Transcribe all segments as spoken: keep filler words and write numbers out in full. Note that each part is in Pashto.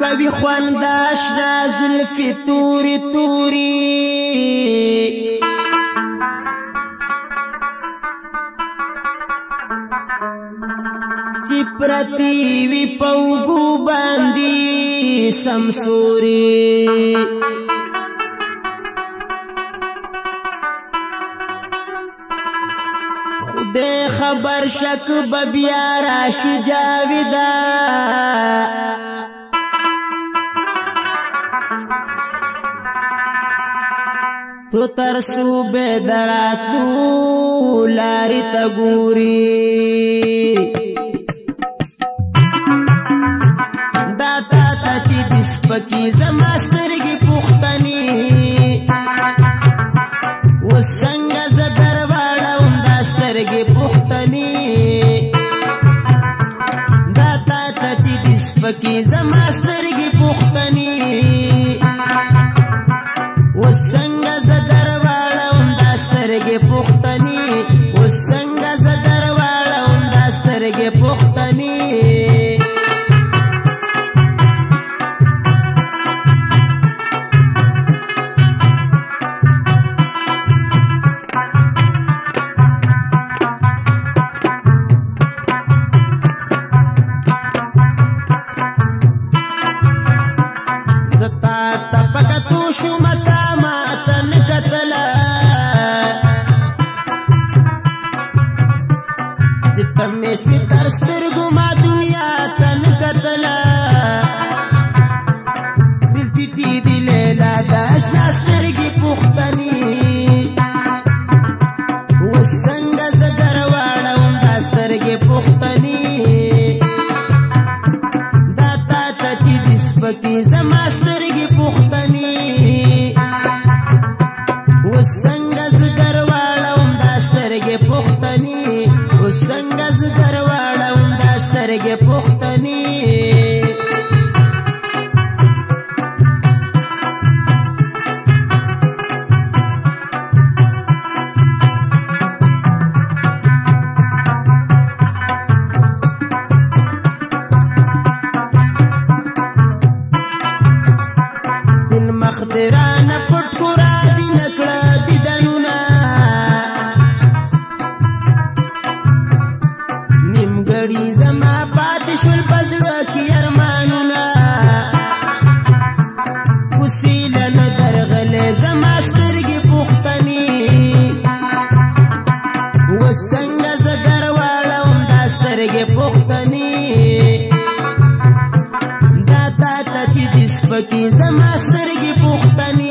کوي خوانداش دا زلفی توری توری چی پرتی وی پوگو باندی سمسوری خودے خبر شک ببیارا شجاویدہ تو ترسو بیدراتو لاری تگوری داتا تا چی دس پکی زماسترگی پختنی و سنگ زدر واڑا انداسترگی پختنی داتا تا چی دس پکی زماسترگی پختنی و سنگ زدر واڑا انداسترگی پختنی و سنگ زدر واڑا انداسترگی پختنی تمیشوی ترسترگو ما دنیا تن کتلا دل تی تی دی لیلا داش ناسترگی پختنی و سنگ زدر واڑا ام داسترگی پختنی داتا تا چی دس پکی زماسترگی پختنی و سنگ زدر واڑا ام داسترگی پختنی و سنگ زدر واڑا ام داسترگی پختنی سپین مخدران پتکورا دی نکڑا دی دنونا نیمگڑی زما پاتشول پزڑا کی ارمانونا وسیلن درغلے زما سترگی پختنی وسنگ زدر واڑا ام داسترگی پختنی داتا تا چی دس پکی زما سترگی پختنی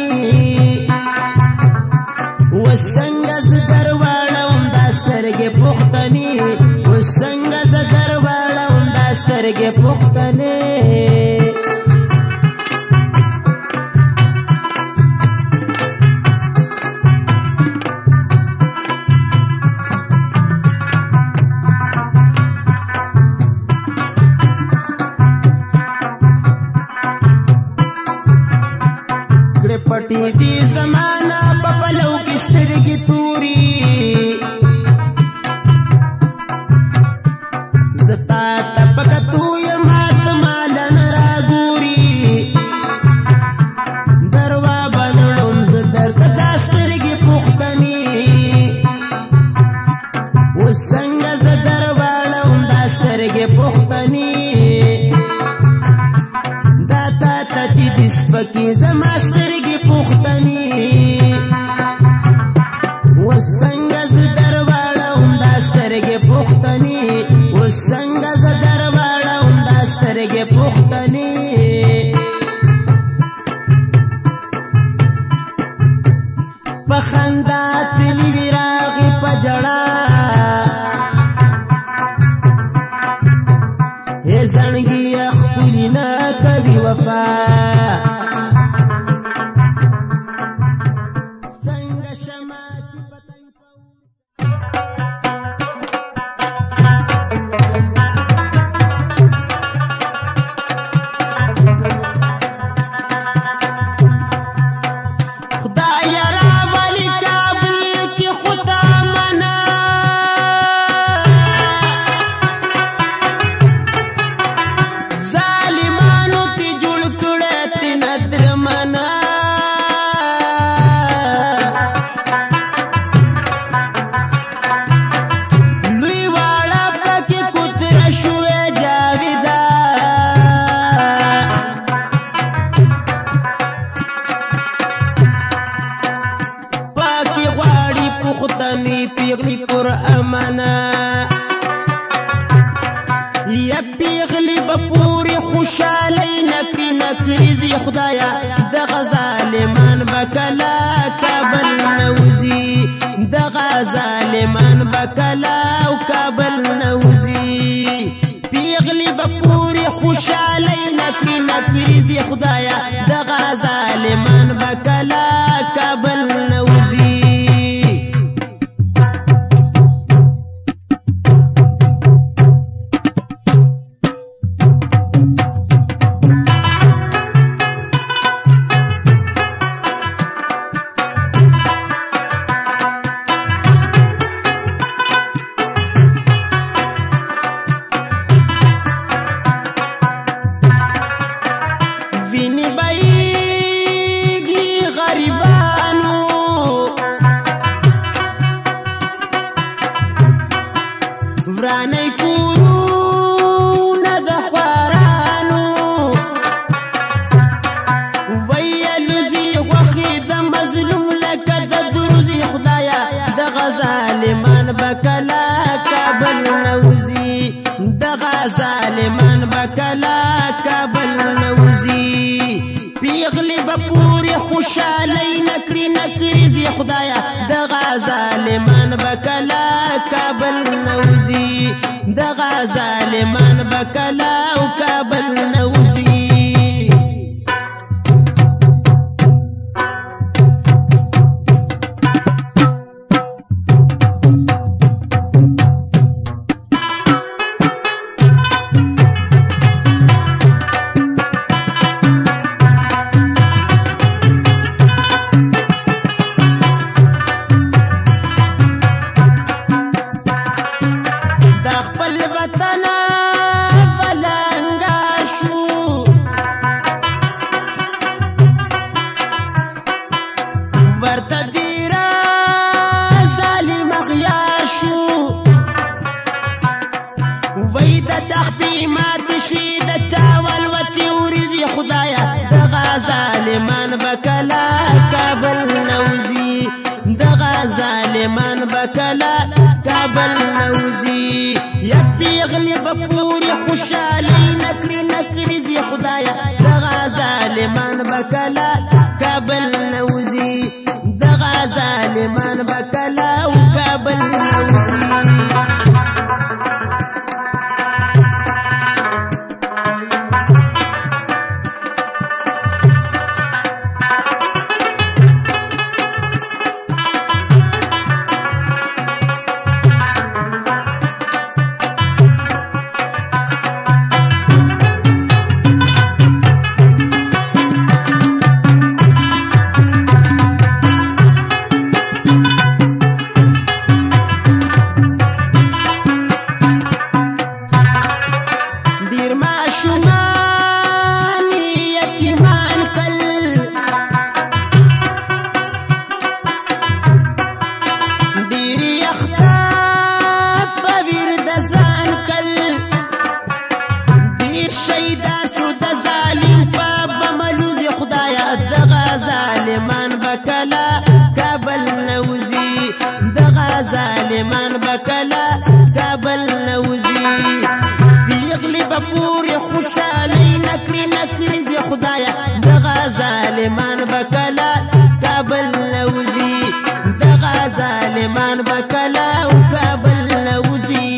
وسنگ زدر واڑا ام داسترگی پختنی وسنگ زدر واڑا ام داسترگی پختنی پٹی دی زمانہ ببلو کی سترگی توری زتا تپکتو یمات مالن راگوری دروا بنڑم زدر تداسترگی پختنی و سنگ زدر واڑم داسترگی پختنی داتا تا چی دس پکی زماسترگی پختنی و سنگ زدر واڑا ام داسترگی پختنی و سنگ زدر واڑا ام داسترگی پختنی پخندا تلی وراغی پجڑا اے زنگی اخپلی نا کبھی وفا پیغلی بپوری خوشالی نکری نکری زی خدایا دغه ظالمان بکلا کابل نوزی دغه ظالمان بکلا او کابل نوزی پیغلی بپوری خوشالی نکری نکری زی خدایا دغه ظالمان بکلا کابل نوزی ویني بایگی غریبانو ورانی کورونه د خوارانو ویلو زی غوښې د مظلوم لکه د دروزي خدایا دغه ظالمان بکلا کابل نوزي دغه ظالمان بکلا کابل نوزي پیغلی بپوری خوشالی نکری نکری زی خدایا دغه ظالمان بکلا کابل نوزی دغه ظالمان بکلا او کابل نوزی وطنا فلنگا شو ورته دیرا ظالم غیا شو وی د تخبی مات شي د چاول وتی ورزي خدایا دغه ظالمان بکلا کابل نوزي دغه ظالمان بکلا کابل نوزي یا پیغلی بپوری خوشالی نکری نکری زی خدایا دغه ظالمان بکلا کابل نوزی دغه ظالمان بکلا او کابل نوزی بکلا کابل نوزی دغه ظالمان بکلا کابل نوزی پیغلی بپوری خوشالی نکری نکری زی خدایا دغه ظالمان بکلا کابل نوزی دغه ظالمان بکلا او کابل نوزی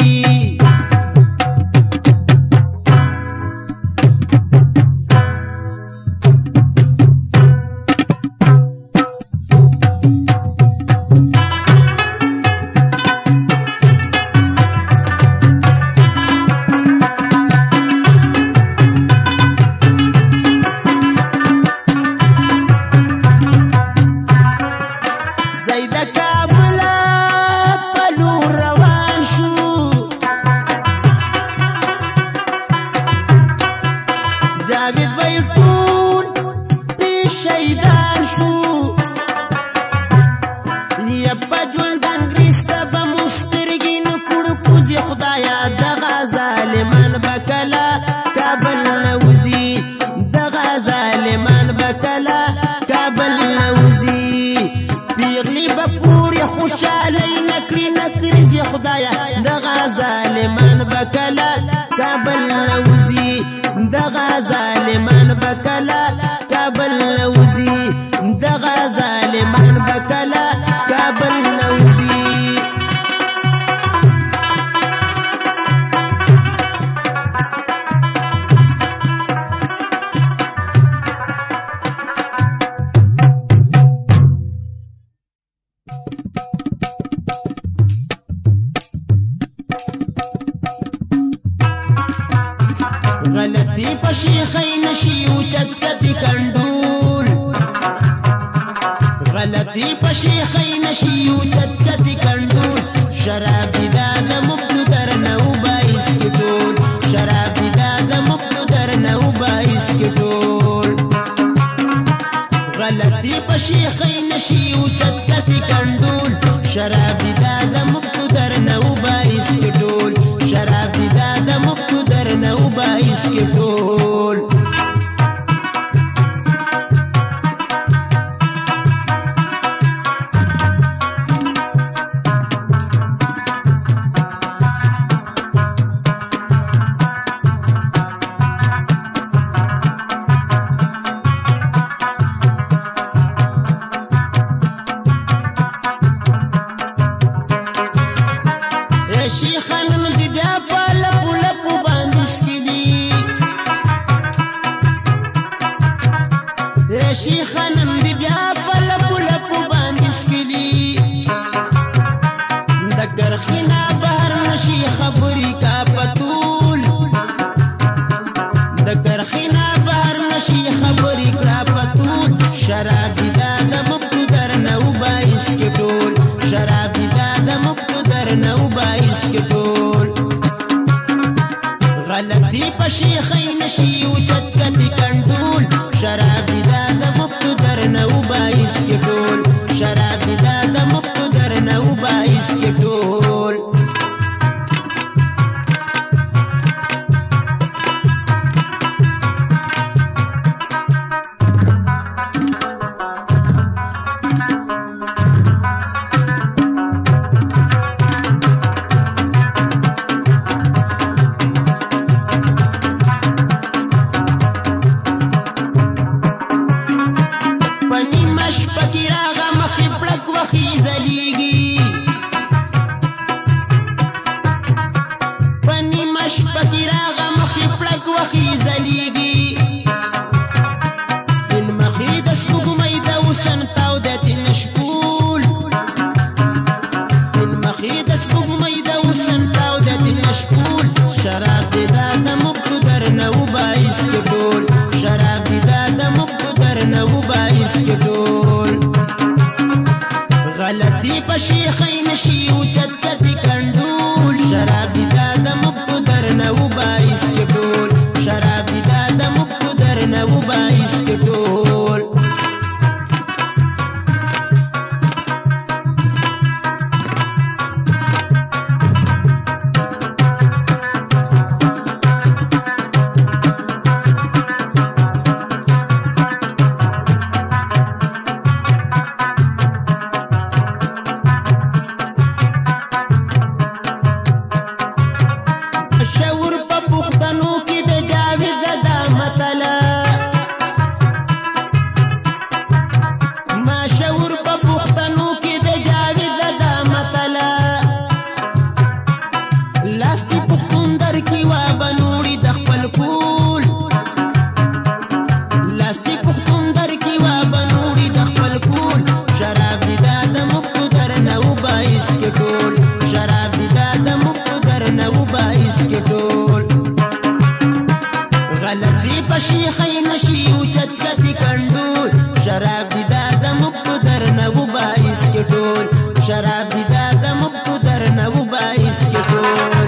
جاوید وی ټول پی شهیدان شو یا په ژوند انګریز ته به مو سترګې نه کړو کوزي خدایا دغه ظالمان بکلا کابل نوزي دغه ظالمان بکلا کابل نوزي پیغلی بپوری خوشالی نکری نکری زی خدایا دغه ظالمان بکلا کابل نوزي غلطی پشی خینشی اوچت کتی کنڈول غلطی پشی خینشی اوچت کتی کنڈول شرابی دادا مبلو در نو بایس کی ٹول شرابی دادا مبلو در نو بایس کی ٹول غلطی پشی خینشی اوچت کتی کنڈول شرابی دادا مبلو در نو بایس کی ٹول شرابی دادا مبلو در نو بایس کی ٹول شیخانم دی بیا پا لپو لپو باندس کی دی شیخانم دی بیا پا لپو لپو باندس کی دی دگر خینا بہر نشی خبری کا پتول دگر خینا بہر نشی خبری کا پتول شرابی دادا مبتو در نو بایس کی ٹول شرابی دادا مبتو در نو بایس کی ٹول غلطی پشی خینشی اوچت کتی کنڈول شرابی دادا مبتو در نو بایس کی ٹول شرابی دادا مبتو در نو بایس کی ٹول شرابی دادا مبتو در نو بایس کی ٹول شرابی دادا مبتو در نو بایس کی ٹول غلطی پشی خینشی اوچت کتی کنڈول شرابی دادا مبتو در نو بایس کی ٹول شرابی دادا مبتو در نو بایس کی ٹول غلطی پشی خینشی اوچت کتی کنڈول شرابی دادا مبتو در نو بایس کی ٹول شرابی دادا مبتو در نو بایس کی ٹول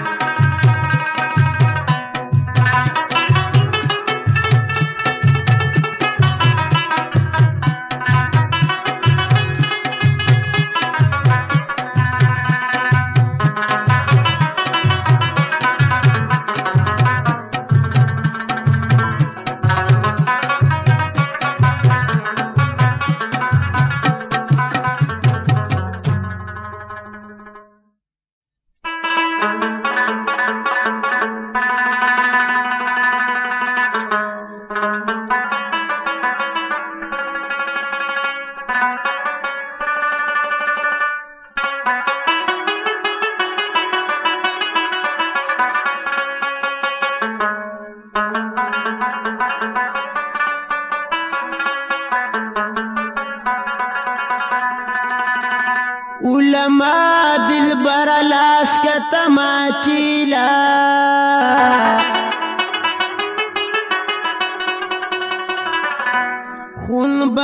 علماء دلبر لاس کا تماچیلا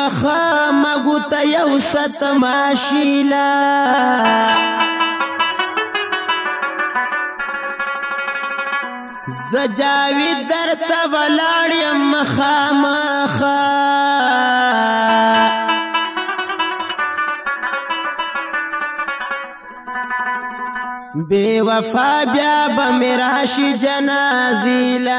مخا مگو تا یو ست ماشیلا زجاوی در تبلاړی مخا مخا بے وفا بیا بمیراشی جنازیلا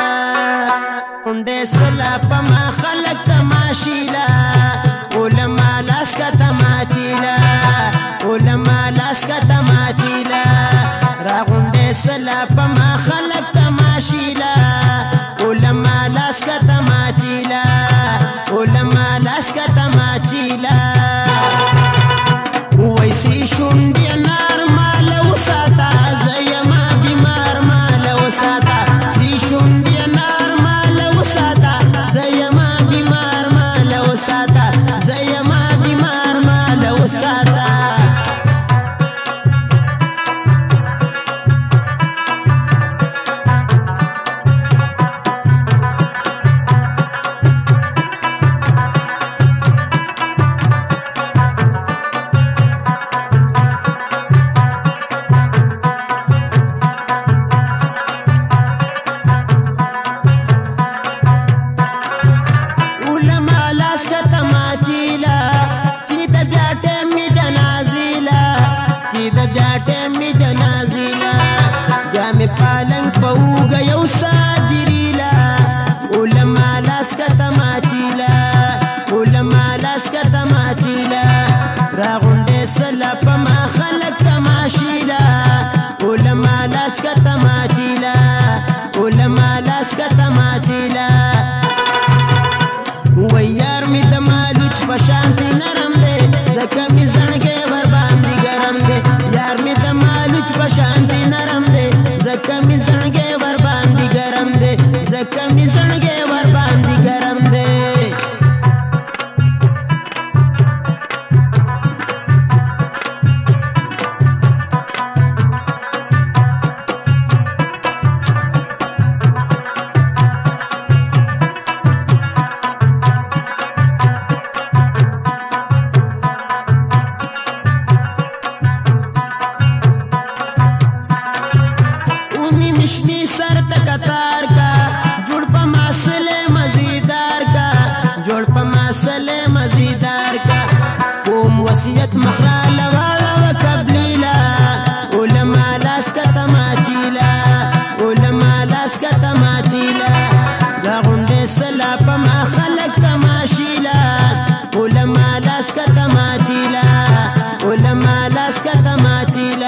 اندے سلا پما خلق تماشیلا علماء لاسکا تماچیلا علماء لاسکا تماچیلا راغندے سلا پما خلق تماشیلا علماء لاسکا تماچیلا علماء لاسکا تماچیلا ویسی شوندی نار مالو ساتا زیما بیمار مالو ساتا سی شوندی نار مالو ساتا زیما بیمار مالو ساتا زیما بیمار مالو ساتا پالنگ پوگا یو سادریلا علماء لاسکا تماچیلا علماء لاسکا تماچیلا راغنڈے سلا پما خلق تماشیلا علماء لاسکا تماچیلا علماء لاسکا تماچیلا ویار می دمالوچ پشانتی نرم دے زکا می زنگے برباندی گرم دے یار می دمالوچ پشانتی نرم دے زکا می زنگے برباندی گرم دے زکا می زنگے برباندی گرم دے نشنی سر تکتار کا جوڑ پا مسئلے مزیدار کا جوڑ پا مسئلے مزیدار کا قوم وسیعت مخرال والا و قبلیلا علماء لاس کا تماچیلا علماء لاس کا تماچیلا راغندے سلا پا ما خلق تماشیلا علماء لاس کا تماچیلا علماء لاس کا تماچیلا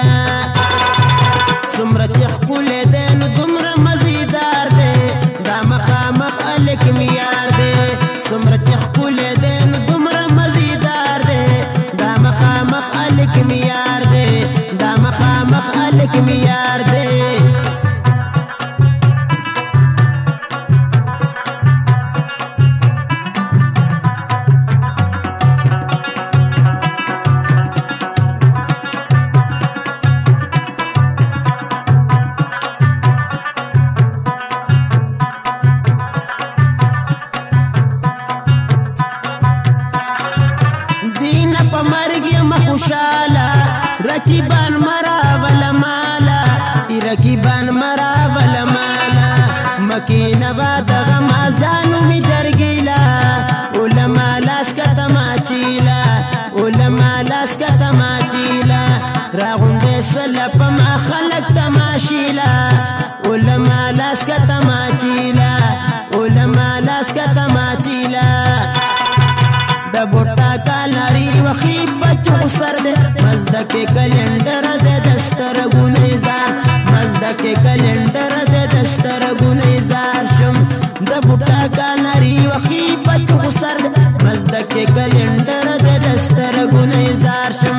سمرت يخبول دين دمر مزيدار دي دا مخامخ ألك ميار دي سمرت يخبول دين دمر مزيدار دي دا مخامخ ألك ميار دي دا مخامخ ألك ميار دي مرگی مخوشالا رکیبان مرا ولا مالا رکیبان مرا ولا مالا مکین باد غمازانو می جرگیلا علماء لاسکا تماچیلا علماء لاسکا تماچیلا راغندے سلا پما خلق تماشیلا علماء لاسکا تماچیلا علماء لاسکا تماچیلا دا بوٹا کا لاری وخیب بچو سر دے مزدہ کے کلنڈر دے دستر گنیزار مزدہ کے کلنڈر دے دستر گنیزار شم دا بوٹا کا لاری وخیب بچو سر دے مزدہ کے کلنڈر دے دستر گنیزار شم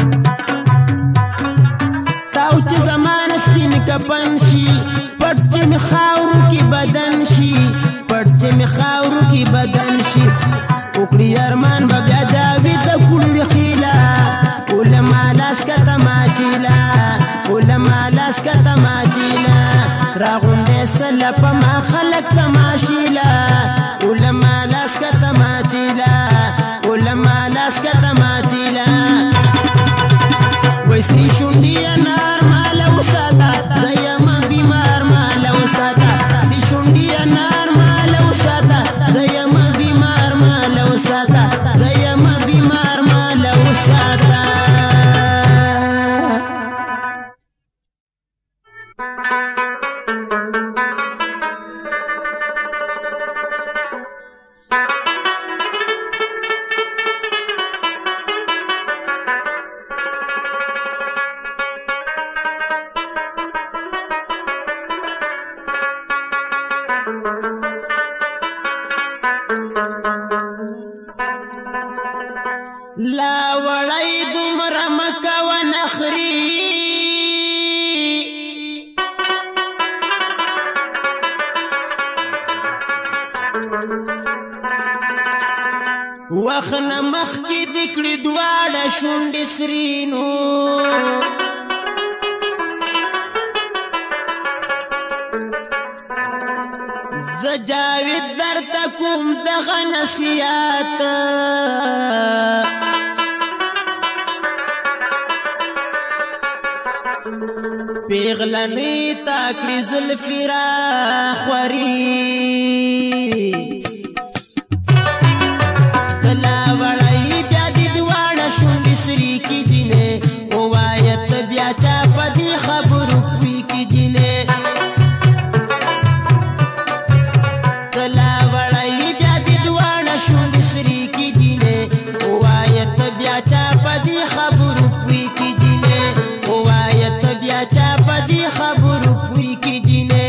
کپن شي پټ می می خاورو کی بدن شي وکړي ارمان به بیا جاوید د کړي خیلا علما لاس کته ماچیلا علما لاس کته ماچیلا راغونډه سله په ما خلق تماشیلا علما لاس کته ماچیلا علما لاس کته ماچیلا وسی شونډي انار مال وساتا زيما بیمار مال وساتا سی شونډي انار مال وساتا زيما بیمار مال وساتا زيما بیمار مال وساتا لا وړی دومره مکه و نخري وخنه مخکې د کړي دواړه شونډې سرینو زه جاوید درته کوم دغه نصیحت پیغلنی تاکلی زلفی را خوری تلا وڑائی بیا دی دوانا شنڈی سری کی جینے اوایت بیا چاپا دی خبرو کوئی کی جینے تلا وڑائی بیا دی دوانا شنڈی سری کی جینے اوایت بیا چاپا دی خبرو کوئی کی جینے اوایت بیا چاپا دی خبرو کوئی کی جینے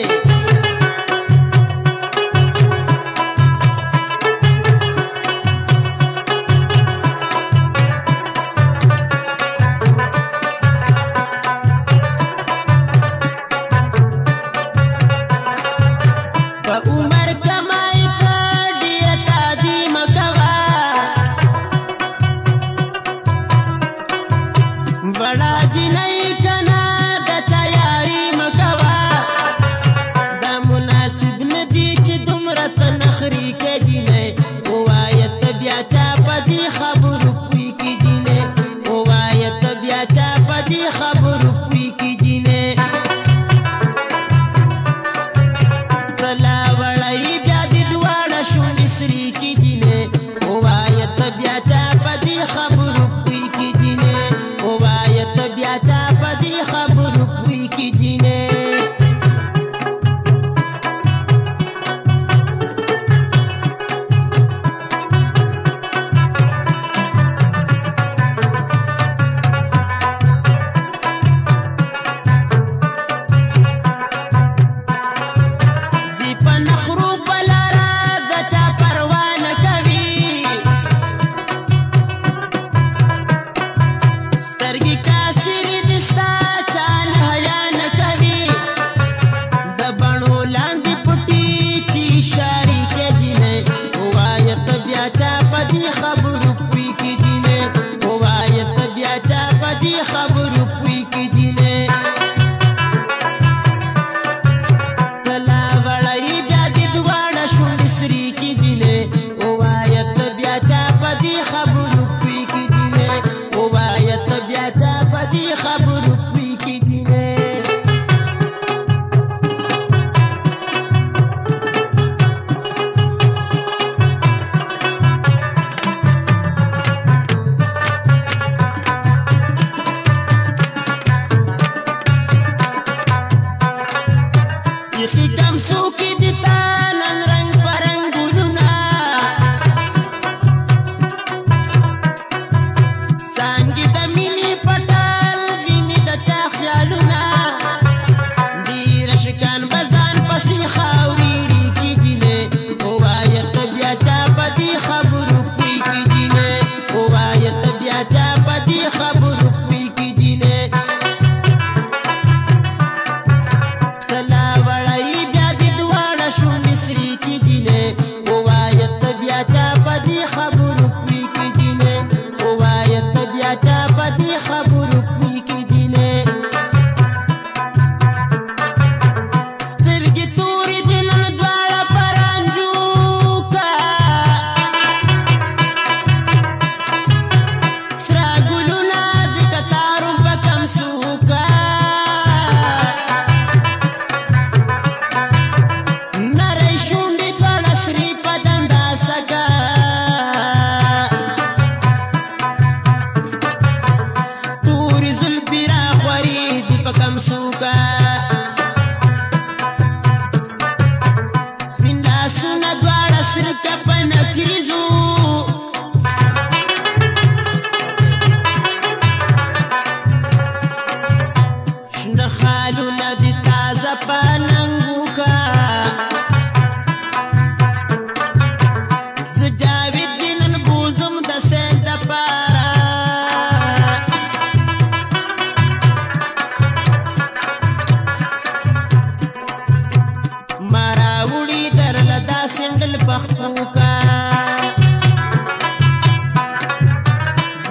با عمر کمائی کا دیتا دی مکوا بڑا جنائی کنا دا چایاری مکوا دا مناسب ندی چی دمرت نخری کے جینے اوایت بیا چاپا دی خبرو کوئی کی جینے اوایت بیا چاپا دی خبرو کوئی کی جینے تلا وڑائی بیا دی دوانا شونی سری کی جینے اوایت بیا چاپا دی خبرو کوئی کی جینے اوایت بیا چاپا دی خبرو کوئی کی جینے زیپا نخرو بلارا دا چا پروانه کوي سترګې کاسرې دستا چال حیا نه کوي د بڼو لاندې پټي چې اشارې کې جینې اوایت بیا چا په دې خبرو کوي کې جینې اوایت بیا چا په دې خبرو کوي کې جینې تلا وړی بیا دې دواړه شونډې سرې کې جینې اوایت بیا چا په دې خبرو کوي کې جینې اوایت بیا چا په دې خبرو کوي کې جینې یخی کم سو کی دیتا نن رنگ پرنگ گلونا سانگی دا مینی پٹال وین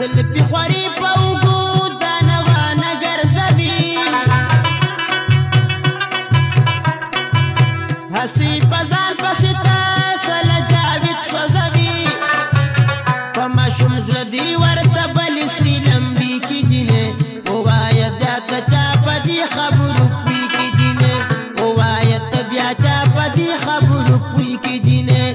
زلفي خواري په اوږو دا نوانه ګرځوي هسې په ځان پسې تاسله جاوید سوځوي په ماشوم زړه دې ورته بلې سرې لمبې کې جینې ووایه بیا ته چا په دې خبرو پوي کې جینې ووایه ته بیا چا په دې خبرو پوي کې جینې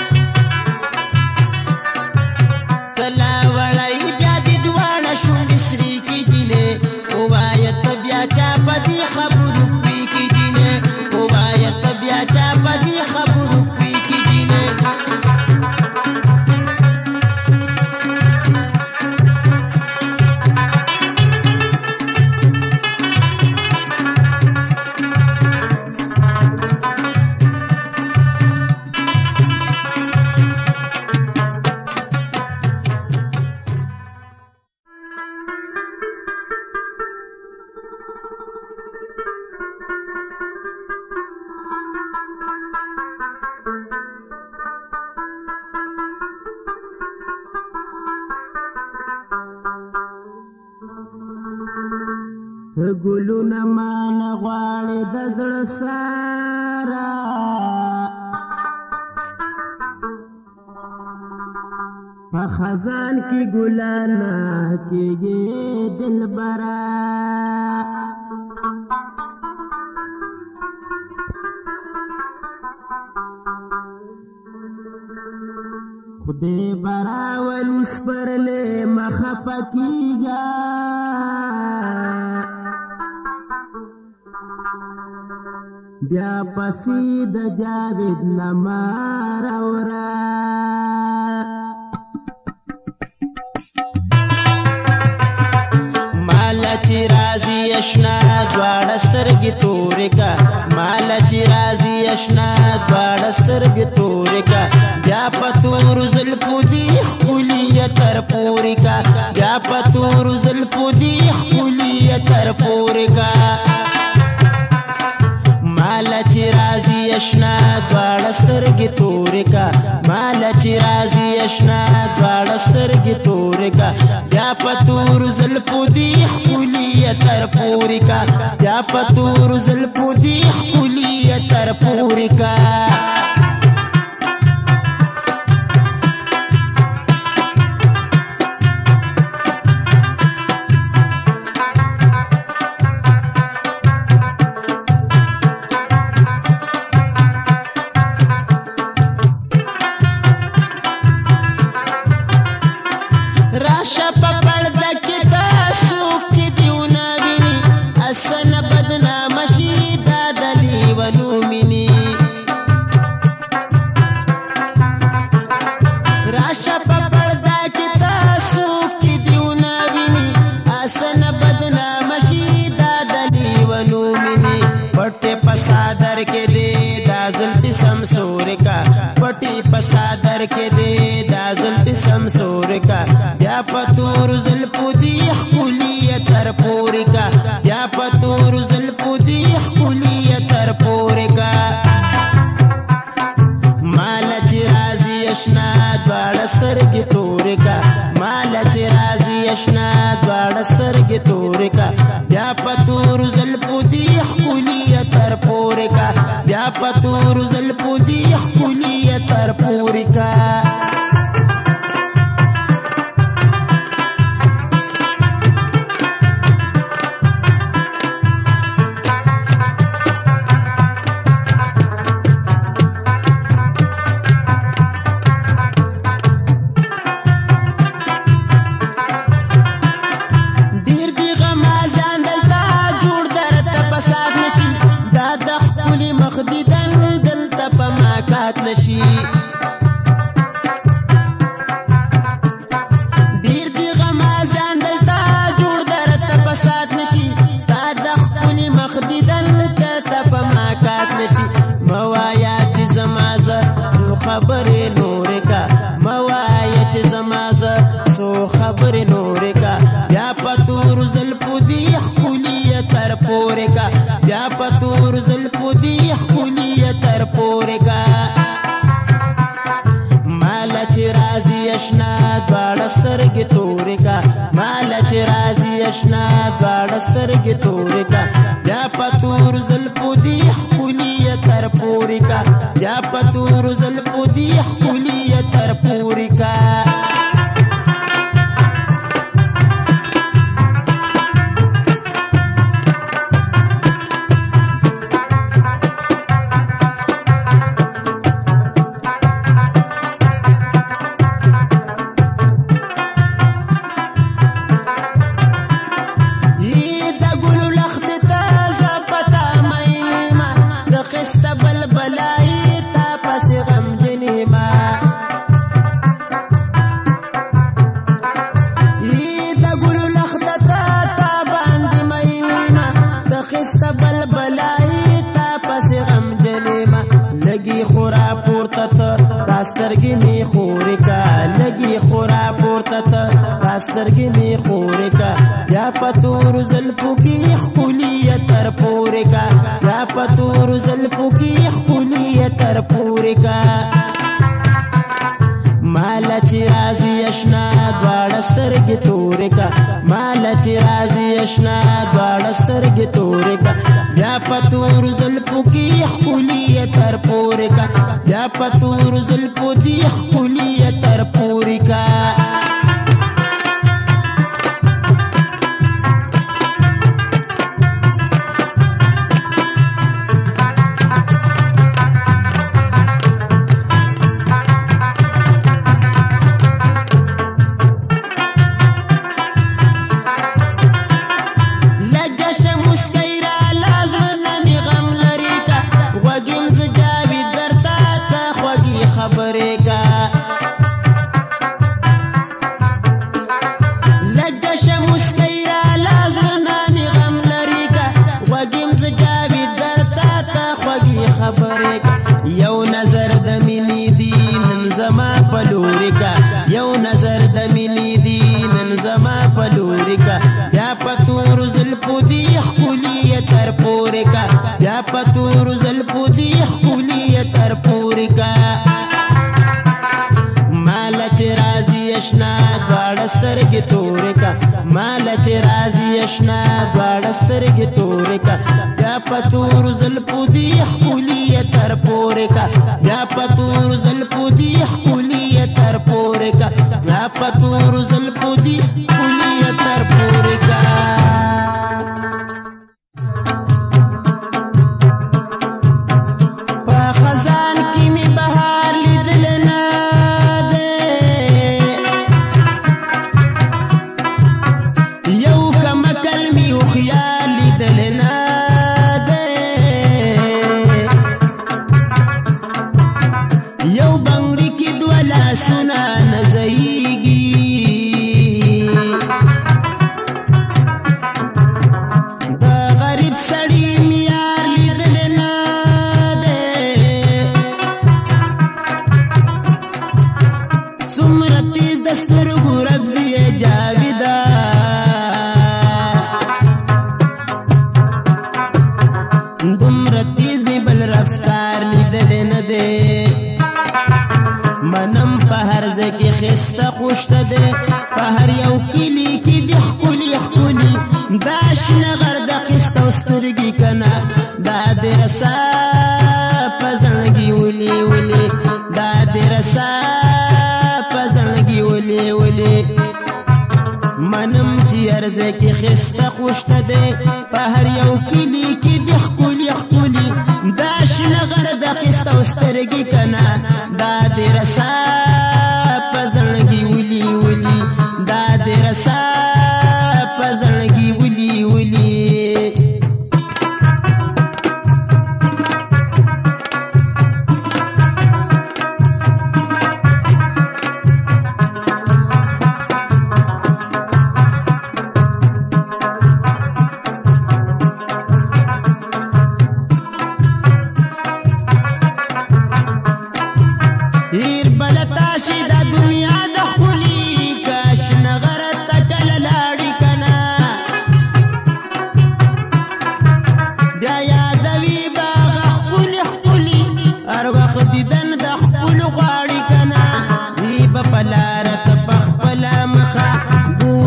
تلا وړی بیا دې دواړه شونډې سرې کې جینې ووایه ته بیا چا په دې خبرو پوي کې جینې ووایه ته بیا چا په دې خبرو پوي کې جینې ګلونه مانه غواړي د زړه ساره په خزان کې ګلانه کېږي دلبره خدای براولي سپرلې مخه پکېږه بیا پسې د جاوید نمار اورا مالا چې راځي اشنا دواړه سترګې تورې کا مالا چې راځي اشنا دواړه سترګې تورې کا بیا په تورو زلفو دې ښکلي تر پورې کا بیا په تورو زلفو دې ښکلي تر پورې کا مالا چې راځي اشنا دواړه سترګې تورې کا مالا چې راځي اشنا دواړه سترګې تورې کا بیا په تورو زلفو دې ښکلي تر پورې کا بیا په تورو زلفو دې ښکلي تر پورې کا पसादर के दे दाजुल्फी समसूर का पटी पसादर के दे दाजुल्फी समसूर का या पतूर जुल्फुदी ख़ुलिय तरपूर का या पतूर जुल्फुदी ख़ुलिय तरपूर का माला चिराजी अशना द्वाड़ सरग तोर का माला चिराजी अशना द्वाड़ सरग तोर का या पतूर जुल्फुदी ख़ुलिय तरपूर का या पतूर जुल्फुदी ख़ुलिय तरपूर का नशी दीर दी गमाजान दलता जोड़ दरत पसात नशी सादा खुली मखदीदन तप माकात नशी मवायात जमाजा सो खबरे नूर का मवायात जमाजा सो खबरे नूर का या पतूर जुल्फुदी खुलिय तरपूर का या पतूर जुल्फुदी खुलिय तरपूर का राजी अशना द्वाड़ सरग तोर का کا مال چې راځي اشنا دواړه سترګې تورې کا بیا په تور زلفو دي ښکلي تر پورې کا بیا په تور زلفو دي ښکلي تر پورې کا سترګې می خورې کا لګي خورا پورته ته سترګې می خورې کا یا په تور زلفو کې ښکلي تر پورې کا یا په تور زلفو کې ښکلي تر پورې کا مال چې راځي اشنا دواړه سترګې تورې کا مال چې راځي اشنا دواړه سترګې تورې کا بیا په تور زلفو کې ښکلي تر پورې کا بیا په تور زلفو دي ښکلي تر پورې کا یو نظر د مینې دی نن زما په لوري کا یو نظر د مینې دی نن زما په لوري کا بیا په تور زلفو دي ښکلي تر پورې کا بیا په تور زلفو دي ښکلي تر پورې کا مال چې راځي اشنا دواړه سترګې تورې کا مال چې راځي اشنا دواړه سترګې تورې کا بیا په تور زلفو دي ښکلي تر پورې کا بیا په تور زلفو دي ښکلي تر پورې کا بیا په تور زلفو دي ښکلي تر پورې کا په خزان کې مې بهار لیدل نه دی یو کمکل مې هوښیار لیدل نه یو بنگړي کې دوه لاسونه نه ځایږي د غریب سړي مې یار لیدل نه دی څومره تیز د سترګو ربزي یې جاویده دومره تیز مې بل رفتار لیدل نه دی منم په هر ځای کې ښایسته خوشته دی په هر یو کلي کې دې ښکلي ښکلي دا شنه غر د قسط او سترګې که نه دا دې رسا په زړګي ولې ولې دا دې رسا په زړګي ولې ولې منم چې هر ځای کې ښایسته خوشته دی په هر یو کلي کې دې ښکلي ښکلي دا شنه غر د قسط او سترګې که نه دا دې رسا په زړګي ولي ولي دا دې رسا په زړګي ولي ولي هیر بلتا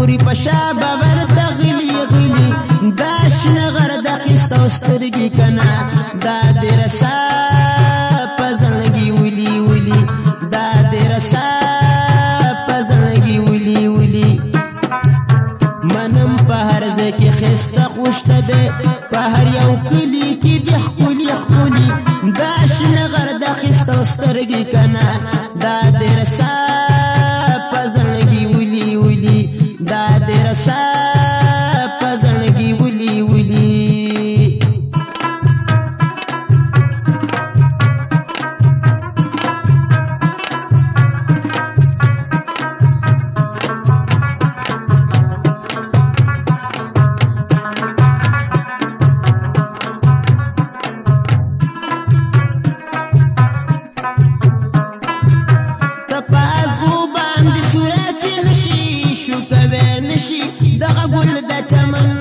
ګوري په شا ببر ته غلي غلي دا شنه غر د قسط او سترګې کنه دا دې رسا په زړګي ولي ولي دا دې رسا په زړګي ولي ولي منم په هر ځای کې ښایسته خوشته دی په هر یو کلي کې د ښکلي ښکلي دا شنه غر د قسط او سترګې کنه دا دې رسا په زړګي ولي ولي دا دې رسا په زړګي ولي ولي دغه ګل د چمن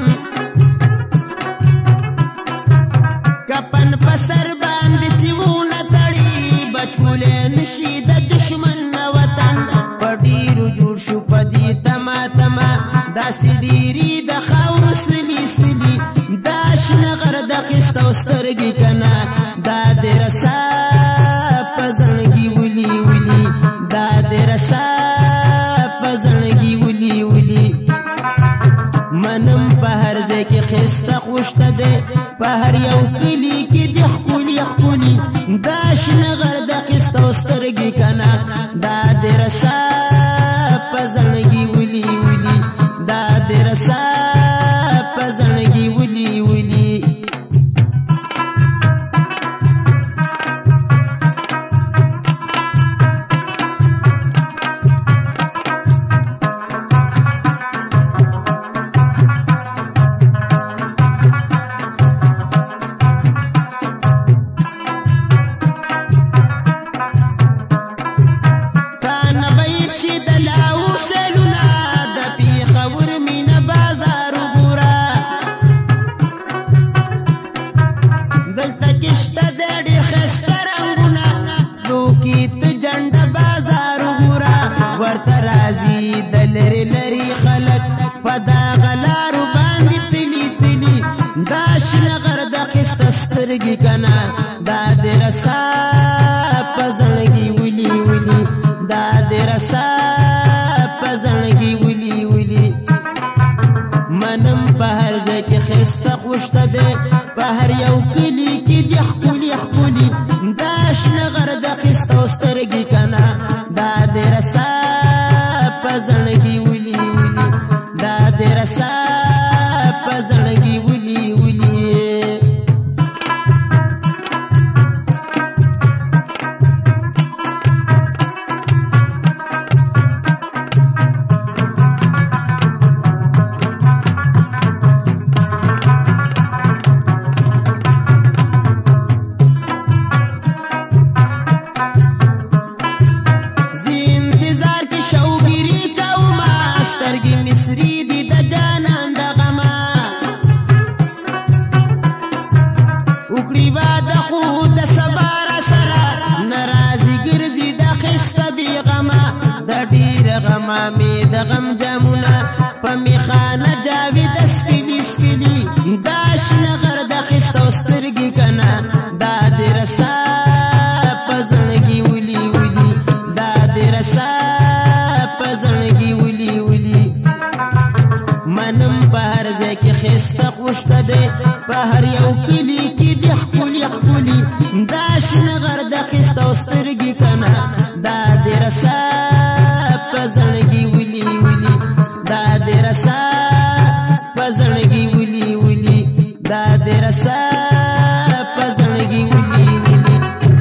کپن په سر باندې چې ونه تړي بچولی نشي د دشمن نه وطن په ډېرو جوړ شو په دې تما تما داسې ډېري د خاورو سلي سلي دا شنه غر د قسط او سترګې کنه دا دې رسا په زړګي ولي ولي دا دې رسا په زړګي ولي ولي منم په هر ځای کې ښایسته خوشته دی په هر یو کلي کې د ښکلي ښکلي دا شنه غر د قسط او سترګې کنه دا دې رسا په زړګي ولي ولي دا دې رسا په زړګي ولي ولي ورته راځي د لرې لرې خلک په دغه لارو باندې تلي تلي دا شنه غر د قسط سترګې کنه دا دې رسا په زړګي ولي ولي دا دې رسا په زړګي ولي ولي منم په هر ځای کې ښایسته خوشته دی په هر یو کلي کې د ښکلي ښکلي دا شنه غر د قسط او سترګې کنه دا دې رسا په زړګي ولي ولي دا دې رسا په زړګي ولي ولي مامي د غم جامونه په میخانه جاوید سپینې سپینې دا شنه غر د قسط او سترګې کنه دا دې رسا په زړګي ولي ولي دا دې رسا په زړګي ولي ولي منم په هر ځای کې ښایسته خوشته دی په هر یو کلي کې د ښکلي ښکلي دا شنه غر د قسط او سترګې کنه دا دې رسا په زړګي ولي ولي دا دې رسا په زړګي ولي ولي دا دې رسا په زړګي ولي ولي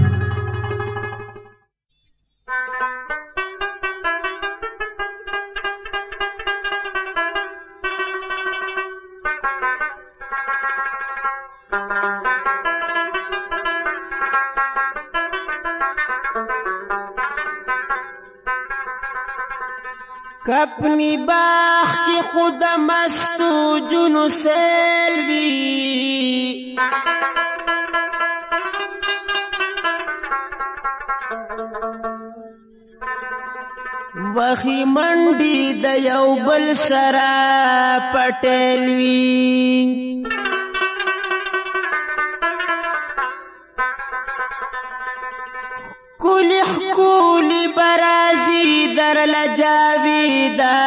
کپنی باغ کی خود مستو جنو سیلوی وخی منډي د یو بل سره پټېل وي کولی کولی برازي در لجاویدا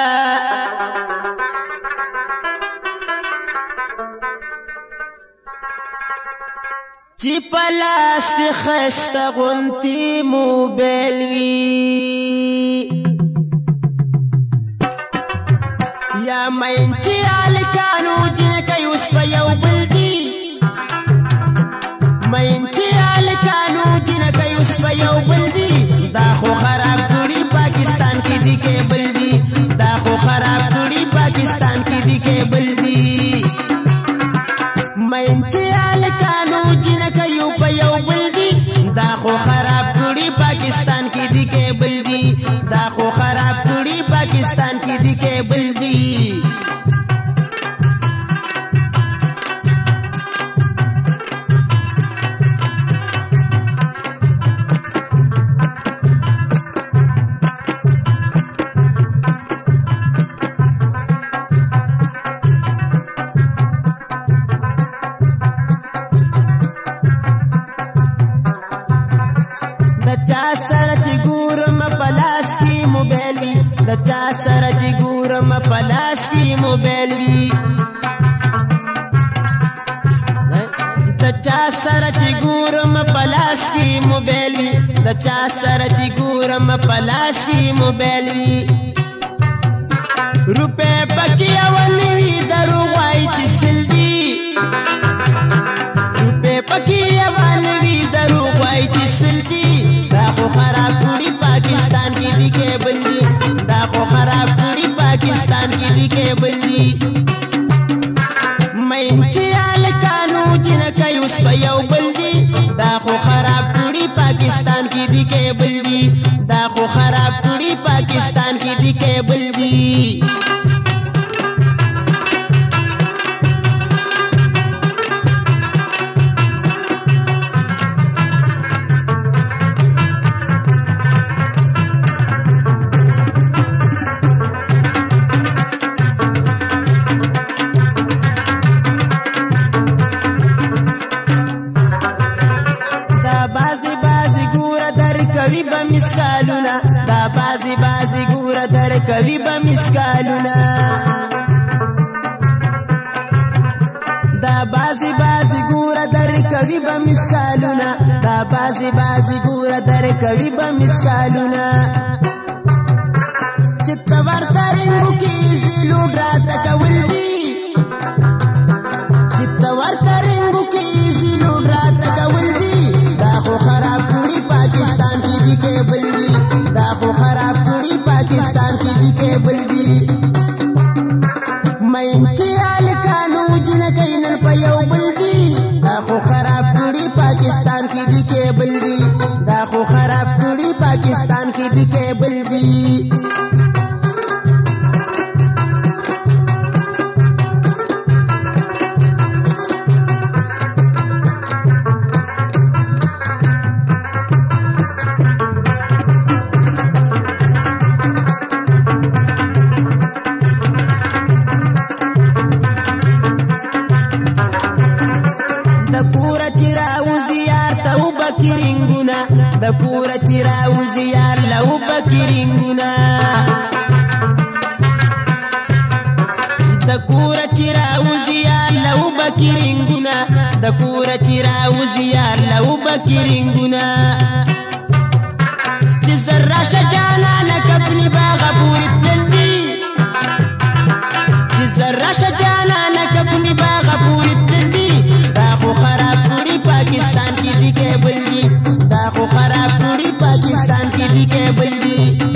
چی پلاس خست غنتی موبیل وی یا مینچی آلکانو جنکی اس پا یو بلدی مینچی آلکانو جنکی اس پا یو بلدی دا خو خراب کڑی پاکستان کی دی کے بلدی دا خو خراب کڑی پاکستان کی دی کے بلدی مینچی آلکانو جنکیو پا یو بلدی دا خو خراب کڑی پاکستان کی دی کے بلدی دا خو خراب کڑی پاکستان کی دی کے بلدی چا سره چې ګورم پلاس کې موبایل وي د چا سره چې ګورم پلاس کې موبایل وي د چا سره چې ګورم پلاس کې موبایل وي روپے پکې اول وي دروغ وایي چې سل دي روپے پکې اول وي دروغ وایي چې سل دي دا خو خراب کړي پاکستان کې دي کې بندي دا خو خراب کړي پاکستان کې دي کې بندي مینچې الکانو جنکۍ اوس په یو بلدي دا خو خراب کړي پاکستان کې دي کې بلدي دا خو خراب کړي پاکستان کې دي کې بلدي کوي به مسکالونه دا بازي بازي ګوره در کوي به مسکالونه دا بازي بازي ګوره در کوي به مسکالونه دا بازي بازي ګوره در کوي به مسکالونه چې تور ترنګو کې زیلو ډراته کول دي چې تور ترنګو کې زیلو ډراته کول دي دا خو خراب کړي پاکستان کے بلدی دا خو خراب کړي پاکستان کې دي کې بلدی مینچې الکانو جنکۍ نن په یو بلدی دا خو خراب کړي پاکستان کې دي کې بلدی دا خو خراب کړي پاکستان کې دي کې بلدی د کور چیرا وزیار لو بکرینګونا د کور چیرا وزیار لو بکرینګونا د کور چیرا وزیار لو بکرینګونا چې زرا شجانا نکبني باغ پوری تلدي چې زرا شجانا نکبني باغ پوری تلدي دا خو خراب کړي پاکستان کې دي کې بلدي دا خو خراب کړي پاکستان کې دي کې بلدي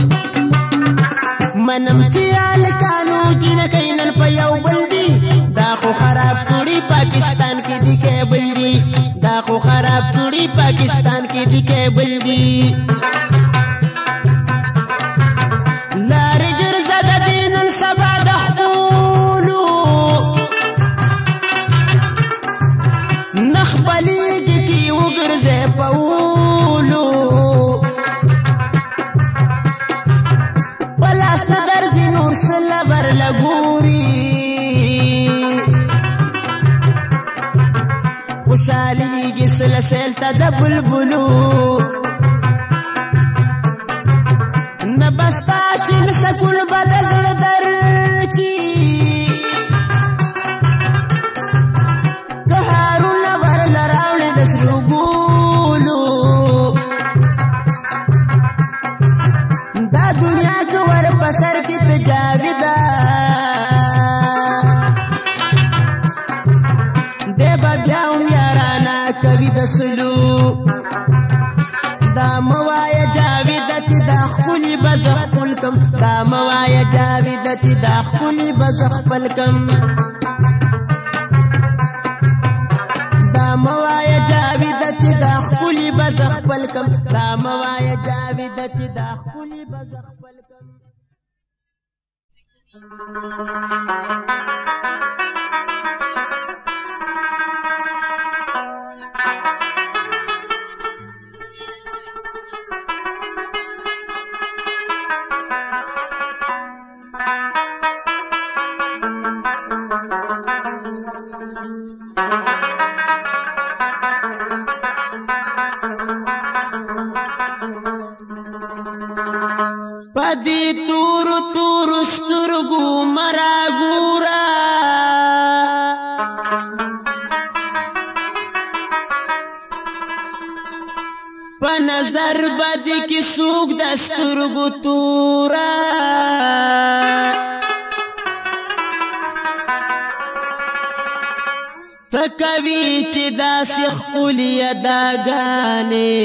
منم چې الکانو جنکۍ نن په یو بلدي دا خو خراب کړي پاکستان کې دي کې بلدي دا خو خراب کړي پاکستان کې دي کې بلدي لارې ګرځه د دې نن سبا د خپلو نخبلیږي کې وګرځې په ګوري خوشاليږي سلسل ته د بلبلو نه بستا شین سکون به د زړه درکي که هارونه ورله راوړې د سرو ګولو دا دنیا که ور په سر کې ته جاویده دی به بیا هم یارانه کوي د سلو دا موایا جاویده چې دا ښکلي به زه خپل کم دا موایا جاویده چې دا ښکلي به زه خپل کم دا موایا جاویده چې دا ښکلي به زه خپل کم دا موایا جاویده چې دا ښکلي به زه خپل کم پدی تور تور سترګو مرا ګورا په نظر بدی کې څوک د سترګو تورا ته کوي چې داسې ښکلي اداګانې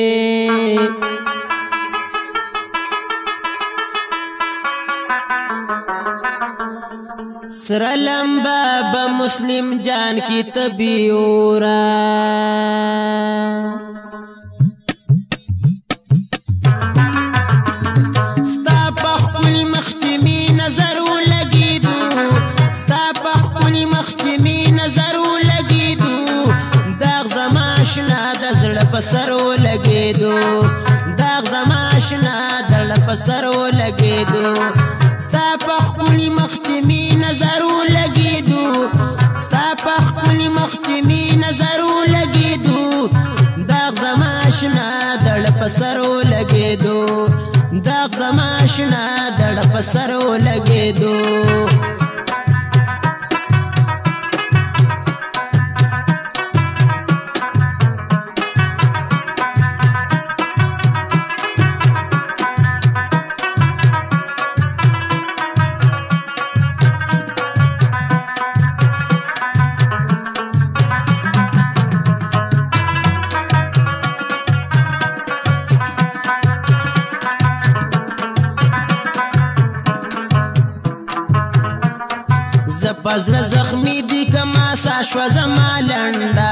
سره لمبا به مسلم جان کی طبیورا ستا په ښکلي مخ چې می نظر ولګېدو ستا په ښکلي مخ چې می نظر ولګېدو داغ زما شنه د زړه په سر ولګېدو داغ زما شنه د زړه په سر ولګېدو ستا په ښکلي مخ چې می نظر ولګېدو ستا په ښکلي مخ چې می نظر ولګېدو داغ زما شنه د زړه په سر ولګېدو داغ زما شنه د زړه په سر ولګېدو پزړه زخمی دی کما سا شوه زما لنډه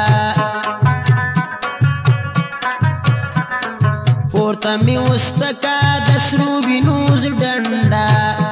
پورته مې وستکه د سرو وینوز ډنډه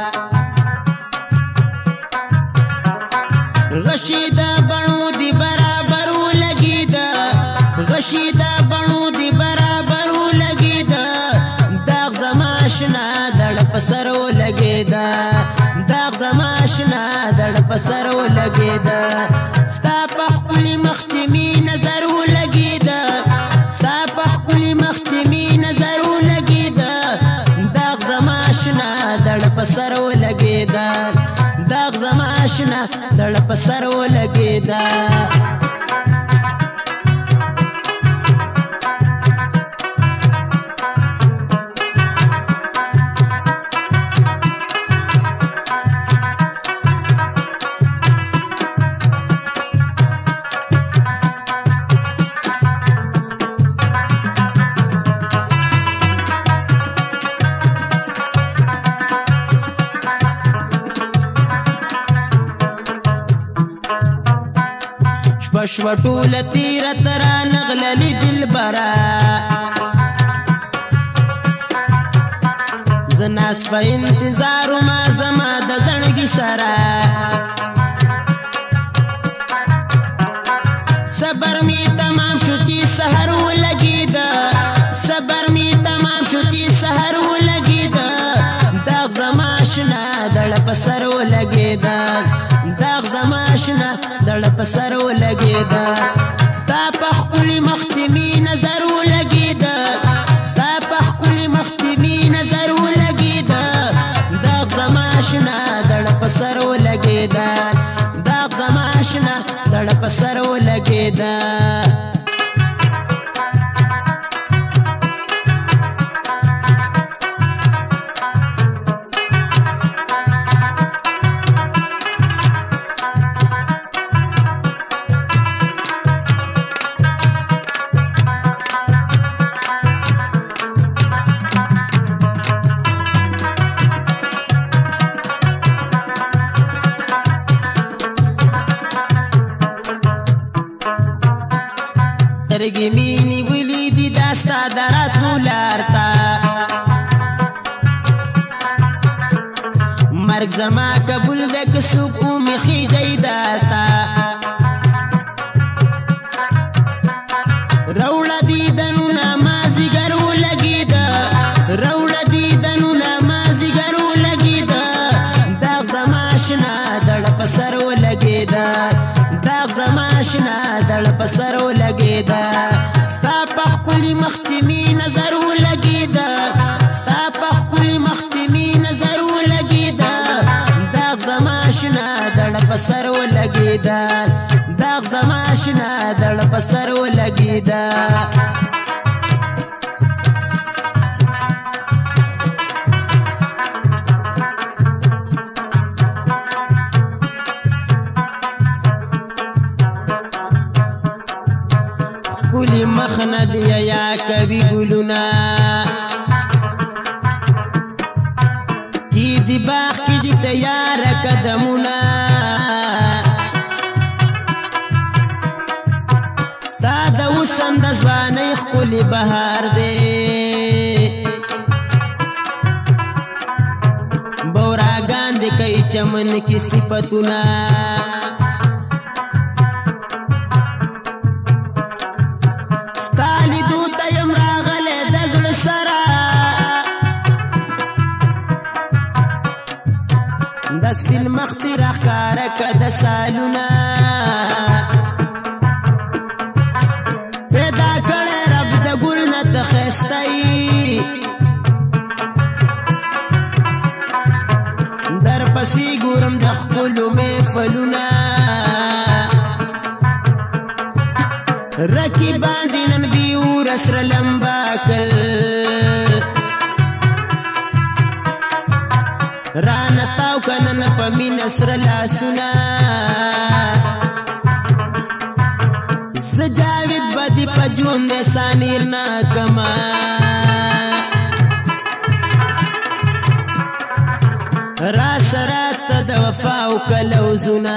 غشي د بڼو دی برابر ولګېده غشي د بڼو دی برابر ولګېده داغ زما شنه د زړه په سر ولګېده داغ زما شنه د زړه په سر ولګېده ستا په ښکلي مخ چې می نظر ولګېده ستا په ښکلي مخ چې می نظر ولګېده داغ زما شنه د زړه په سر ولګېده داغ زما شنه د زړه په سر ولګېده شپه ټوله تیره ترا نغللي دلبره زه ناست په انتظار ومه زما د زړګي سره صبر می تمام شو چې سحر ولګېده صبر می تمام شو چې سحر ولګېده داغ زما شنه د زړه په سر ولګېده ولګېده داغ زما شنه دړه په سر ولګېده ستا په ښکلي مخ چې مې نظر ولګېده ستا په ښکلي مخ چې مې نظر ولګېده داغ زما شنه دړه په سر ولګېده داغ زما شنه دړه په سر ولګېده سترګې مې نیولې دي دا ستا د راتلو لار ته مرګ زما قبول ده که څوک ومې خېږئ درته راوړه دیدنونه مازدیګر ولګېده راوړه دیدنونه مازدیګر ولګېده داغ زما شنه دړه په سر ولګېده داغ زما شنه دړه په سر ولګېده ستا په ښکلي مخ چې مې نظر ولګېده ستا په ښکلي مخ چې مې نظر ولګېده داغ زما شنه دړه په سر ولګېده داغ زما شنه دړه په سر ولګېده ښکلي مخ نه دی یا کوي ګلونه کی دی باغ کی دی تیار قدمونه ستا د حسن د ځوانۍ ښکلي بهار دی بوراګان دی کوي چمن کې صفتونه د سپین مخ دې راښکاره کړه د سالونه پیدا کړی رب د ګل نه ته ښایسته یي در پسې ګورم د ښکلو محفلونه رقیبان دې نن بیوره سره لمبه کړ رانه تاو کنن په مینه سره لاسونه زه جاوید به دې په ژوند سانیر نه کما را سره ته د وفا او کلوزونه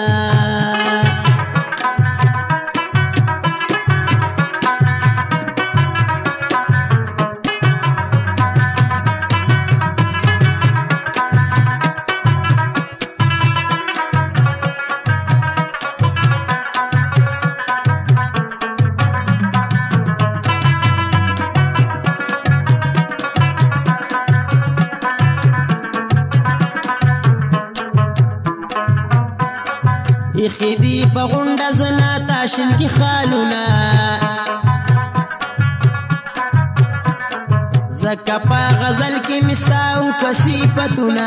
ایخې دي په غونډه زنا تاشنکي خالونه ځکه په غزل کې مې ستا اوکه صفتونه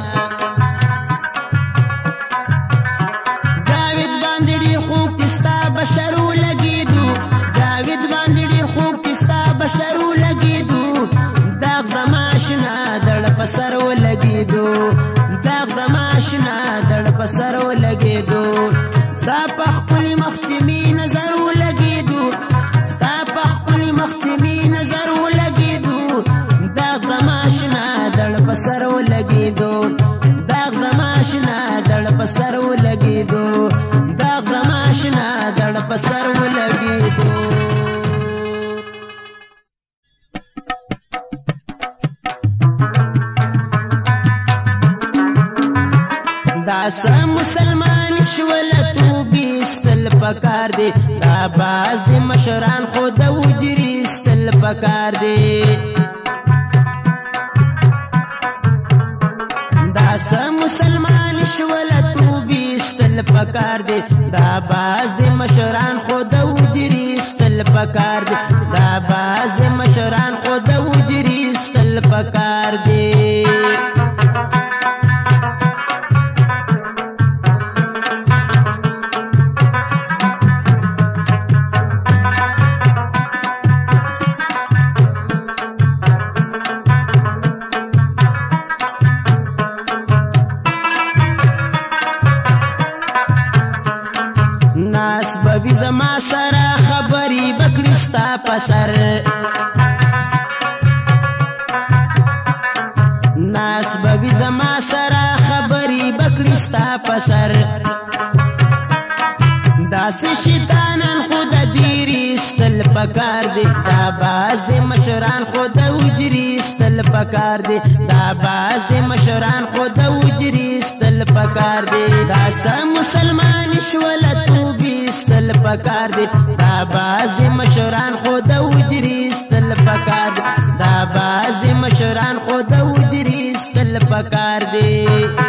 جاوید باندې ډېر خوږ دي ستا بشر ولګېدو جاوید باندې ډېر خوږ دي ستا بشر ولګېدو داغ زما شنه دړه په سر ولګېدو داغ زما شنه دړه په سر ولګېدو ستا په ښکلي مخ چې مې نظر ولګېدو ستا په ښکلي مخ چې مې نظر ولګېدو داغ زما شنه دړه په سر ولګېدو داغ زما شنه دړه په سر ولګېدو داغ زما شنه دړه په سر ولګېدو داسه مسلمان شوله توبې ایستل پکار دی دا بعضې مشران خو د وجري ایستل پکار دی داسه مسلمان شوله ستل پکار دی دا باز مشران خود وجری ستل پکار دی دا باز مشران خود وجری ستل پکار دی ناس بوی زما سره خبرې بکړي ستا په سر ناس بوی زما سره خبرې بکړي ستا په سر داسې شیطانان خو د دیرې ستل پکار دی دا بعضې مشران خو د وجري ستل پکار دی دا بعضې مشران خو د وجري ستل پکار دی دا څه مسلمان شوله توبې ستل پکار دی دا بعضې مشران خو د وجري ستل پکار دی دا بعضې مشران خو د وجري ستل پکار دی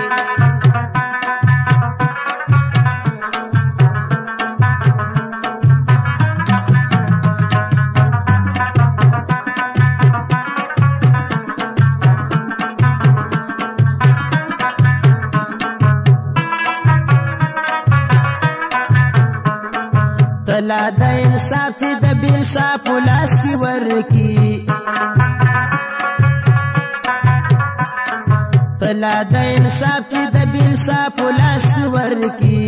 تلا د انصاف چې د بینصاف لاس کې ورکی تلا د انصاف چې د بینصاف لاس کې ورکی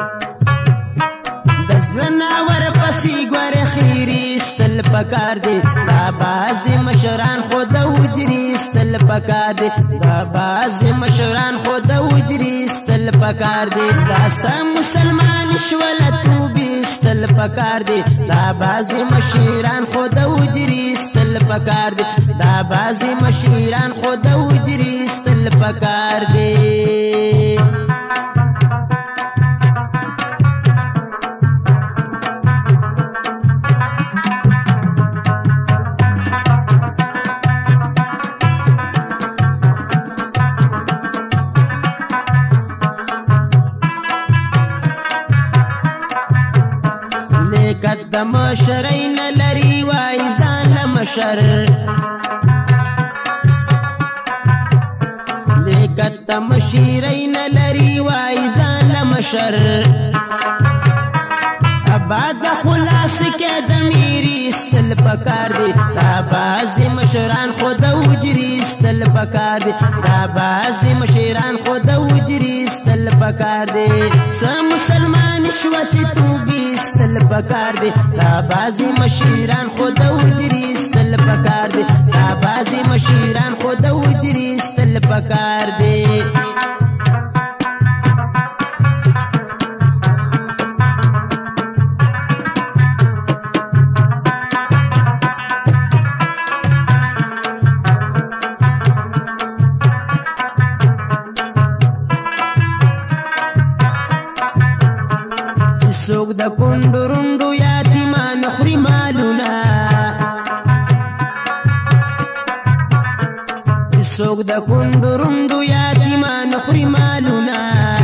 د زړه ورپسې ګورې خیرې ستل پکار دی دا بعضې مشران خو د وجري ستل پکار دی دا بعضې مشران خو د وجري ستل پکار دی دا څه مسلمان شوله توبې ستل پکار دی دا بعضې مشران خو د وجري ستل پکار دی دا بعضې مشران خو د وجري ستل پکار دی لیکت د مشرۍ نه لري وای ځان له مشر لیکت د مشرۍ نه لري وای ځان له مشر اباد خلاص کې د میری ستل پکار دی دا بعضې مشران خو د وجري ستل پکار دی دا بعضې مشران خو د وجري ستل پکار دی څه مسلمان شوه چې توبې ستل پکار دی دا بعضې مشران خو د وجري ستل پکار دی دا بعضې مشران خو د وجري ستل پکار دی څوک د کونډو روندو یتیمان خوري مالونه څوک د کونډو روندو یتیمان خوري مالونه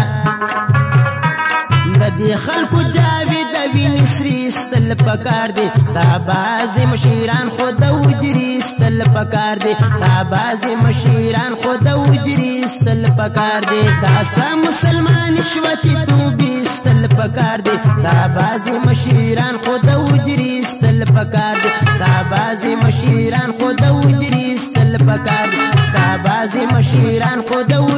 د دې خلکو جاوید وینې سرې ستل پکار دی دا بعضې مشران خو د وجري ستل پکار دی دا بعضې مشران خو د وجري ستل پکار دی دا څه مسلمان شوه چې توبې ستل پکار دی دا بعضې مشران خو د وجري ستل پکار دی دا بعضې مشران خو د وجري ستل پکار دی دا بعضې مشران خو د